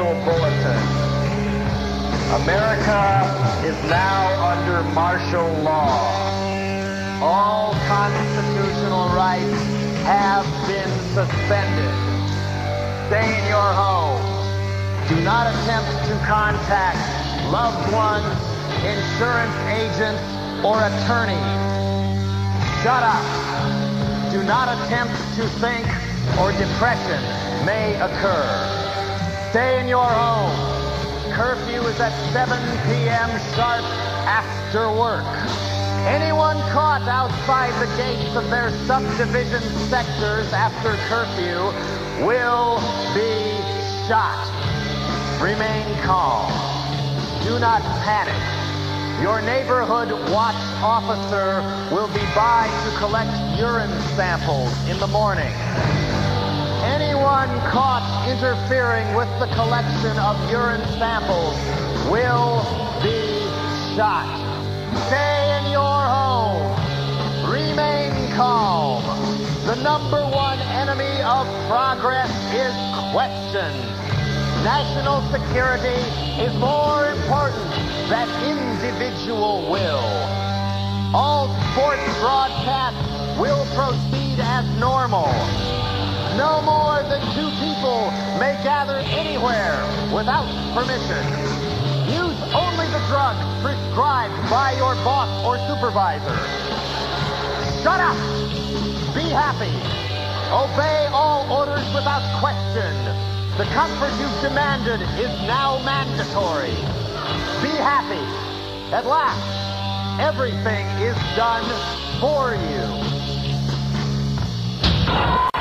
official bulletin. America is now under martial law. All constitutional rights have been suspended. Stay in your home. Do not attempt to contact loved ones, insurance agents, or attorneys. Shut up. Do not attempt to think, or depression may occur. Stay in your home. Curfew is at 7 p.m. sharp after work. Anyone caught outside the gates of their subdivision sectors after curfew will be shot. Remain calm. Do not panic. Your neighborhood watch officer will be by to collect urine samples in the morning. Anyone caught interfering with the collection of urine samples will be shot. Stay in your home. Remain calm. The #1 enemy of progress is questions. National security is more important than individual will. All sports broadcasts will proceed as normal. No more than 2 people may gather anywhere without permission. Use only the drugs prescribed by your boss or supervisor. Shut up! Be happy. Obey all orders without question. The comfort you've demanded is now mandatory. Be happy. At last, everything is done for you.